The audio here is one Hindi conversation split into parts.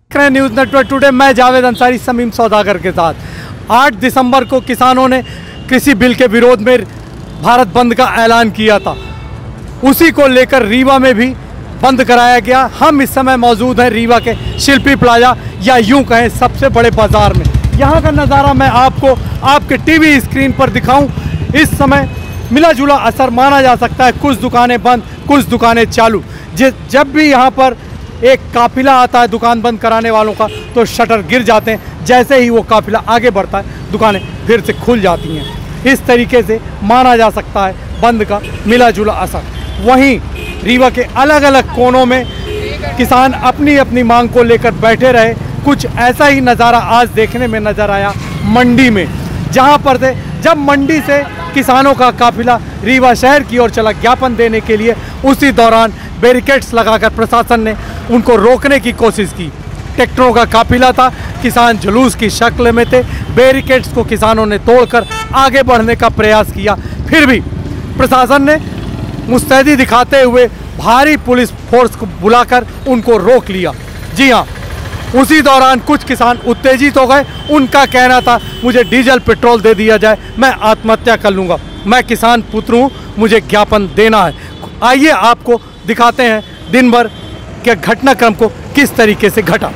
न्यूज़ नेटवर्क टुडे, मैं जावेद अंसारी समीम सौदागर के साथ। 8 दिसंबर को किसानों ने कृषि बिल के विरोध में भारत बंद का ऐलान किया था। उसी को लेकर रीवा में भी बंद कराया गया। हम इस समय मौजूद हैं रीवा के शिल्पी प्लाजा या यूं कहें सबसे बड़े बाजार में। यहाँ का नज़ारा मैं आपको आपके टीवी स्क्रीन पर दिखाऊं। इस समय मिला जुला असर माना जा सकता है। कुछ दुकानें बंद, कुछ दुकानें चालू। जब भी यहाँ पर एक काफिला आता है दुकान बंद कराने वालों का तो शटर गिर जाते हैं। जैसे ही वो काफिला आगे बढ़ता है दुकानें फिर से खुल जाती हैं। इस तरीके से माना जा सकता है बंद का मिला जुला असर। वहीं रीवा के अलग अलग कोनों में किसान अपनी अपनी मांग को लेकर बैठे रहे। कुछ ऐसा ही नज़ारा आज देखने में नज़र आया मंडी में, जहां पर से जब मंडी से किसानों का काफिला रीवा शहर की ओर चला ज्ञापन देने के लिए, उसी दौरान बैरिकेड्स लगाकर प्रशासन ने उनको रोकने की कोशिश की। ट्रैक्टरों का काफिला था, किसान जुलूस की शक्ल में थे। बैरिकेड्स को किसानों ने तोड़कर आगे बढ़ने का प्रयास किया, फिर भी प्रशासन ने मुस्तैदी दिखाते हुए भारी पुलिस फोर्स को बुलाकर उनको रोक लिया। जी हाँ, उसी दौरान कुछ किसान उत्तेजित हो गए। उनका कहना था मुझे डीजल पेट्रोल दे दिया जाए, मैं आत्महत्या कर लूँगा, मैं किसान पुत्र हूँ, मुझे ज्ञापन देना है। आइए आपको दिखाते हैं दिन भर के घटनाक्रम को किस तरीके से घटा।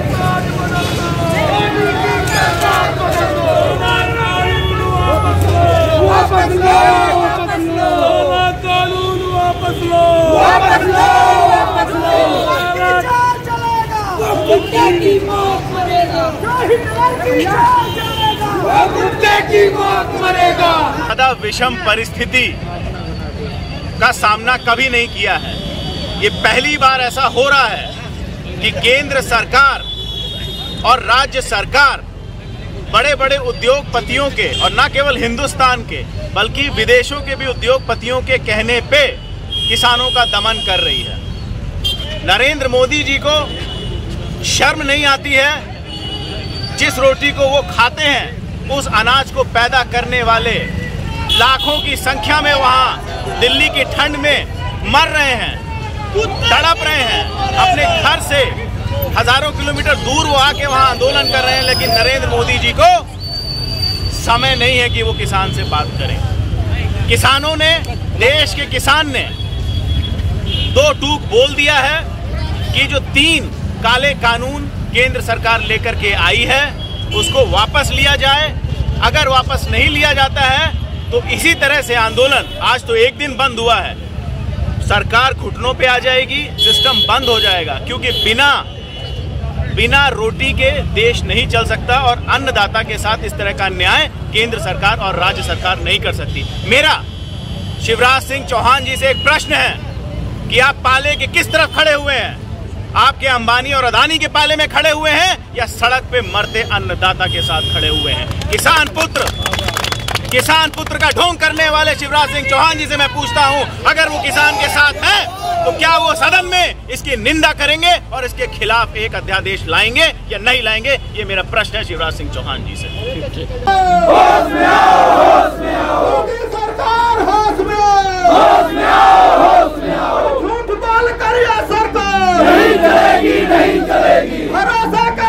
ज्यादा विषम परिस्थिति का सामना कभी नहीं किया है। ये पहली बार ऐसा हो रहा है कि केंद्र सरकार और राज्य सरकार बड़े बड़े उद्योगपतियों के, और न केवल हिंदुस्तान के बल्कि विदेशों के भी उद्योगपतियों के कहने पे किसानों का दमन कर रही है। नरेंद्र मोदी जी को शर्म नहीं आती है? जिस रोटी को वो खाते हैं उस अनाज को पैदा करने वाले लाखों की संख्या में वहाँ दिल्ली की ठंड में मर रहे हैं, तड़प रहे हैं। अपने घर से हजारों किलोमीटर दूर वो आके वहाँ आंदोलन कर रहे हैं, लेकिन नरेंद्र मोदी जी को समय नहीं है कि वो किसान से बात करें। किसानों ने, देश के किसान ने दो टूक बोल दिया है कि जो 3 काले कानून केंद्र सरकार लेकर के आई है उसको वापस लिया जाए। अगर वापस नहीं लिया जाता है तो इसी तरह से आंदोलन, आज तो एक दिन बंद हुआ है, सरकार घुटनों पे आ जाएगी, सिस्टम बंद हो जाएगा। क्योंकि बिना रोटी के देश नहीं चल सकता और अन्नदाता के साथ इस तरह का न्याय केंद्र सरकार और राज्य सरकार नहीं कर सकती। मेरा शिवराज सिंह चौहान जी से एक प्रश्न है कि आप पाले के किस तरफ खड़े हुए हैं? आपके अंबानी और अदानी के पाले में खड़े हुए हैं या सड़क पे मरते अन्नदाता के साथ खड़े हुए हैं? किसान पुत्र का ढोंग करने वाले शिवराज सिंह चौहान जी से मैं पूछता हूं, अगर वो किसान के साथ हैं तो क्या वो सदन में इसकी निंदा करेंगे और इसके खिलाफ एक अध्यादेश लाएंगे या नहीं लाएंगे? ये मेरा प्रश्न है शिवराज सिंह चौहान जी से। नहीं चलेगी भरोसा का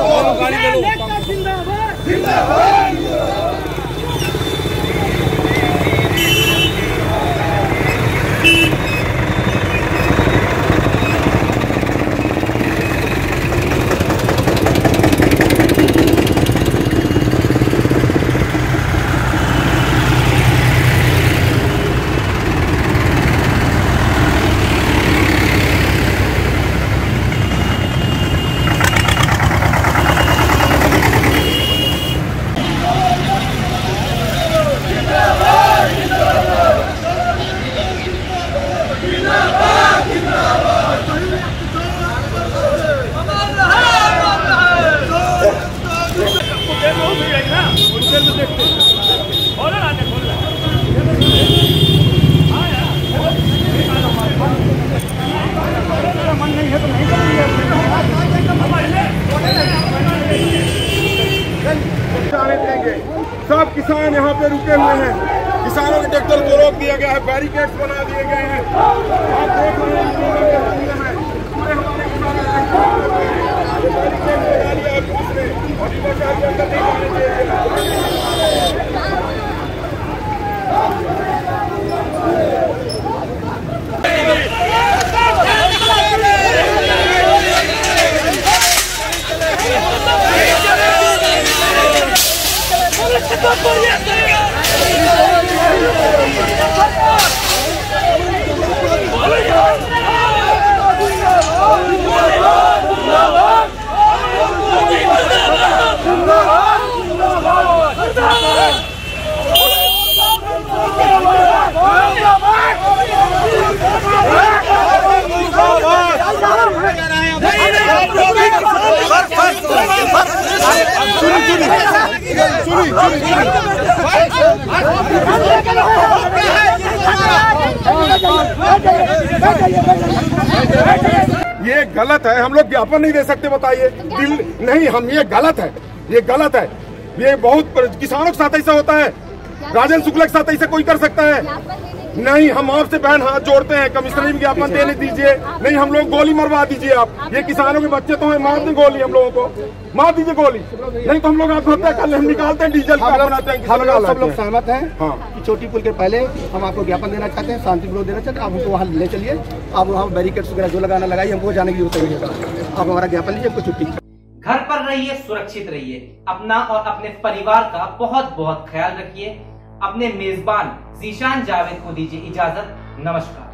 सब किसान यहाँ पे रुके हुए हैं। किसानों के ट्रैक्टर को रोक दिया गया है, बैरिकेड्स बना दिए गए हैं। आप देख रहे हैं ये गलत है, हम लोग ज्ञापन नहीं दे सकते, बताइए। दिल नहीं, हम ये गलत है, ये गलत है। ये बहुत किसानों के साथ ऐसा होता है, राजेंद्र शुक्ला के साथ ऐसा कोई कर सकता है? नहीं, हम आपसे बहन हाथ जोड़ते हैं, कमिश्नर में ज्ञापन देने दीजिए। नहीं, हम लोग गोली मरवा दीजिए आप। ये किसानों के बच्चे तो हैं, मार दें गोली, हम लोगों को मार दीजिए गोली। नहीं तो हम लोग आत्महत्या कर ले, हम निकालते हैं डीजल का बनाते हैं। हम लोग सब लोग सहमत हैं हाँ कि छोटी पुल के पहले हम आपको ज्ञापन देना चाहते हैं, शांतिपूर्वक देना चाहते हैं। आप हमको वहाँ ले चलिए, आप वहाँ बैरिकेड्स वगैरह जो लगाना लगाइए, हमको जाने की जरूरत नहीं है। आप हमारा ज्ञापन लीजिए, हमको छुट्टी। घर पर रहिए, सुरक्षित रहिए, अपना और अपने परिवार का बहुत बहुत ख्याल रखिए। अपने मेजबान जीशान जावेद को दीजिए इजाजत। नमस्कार।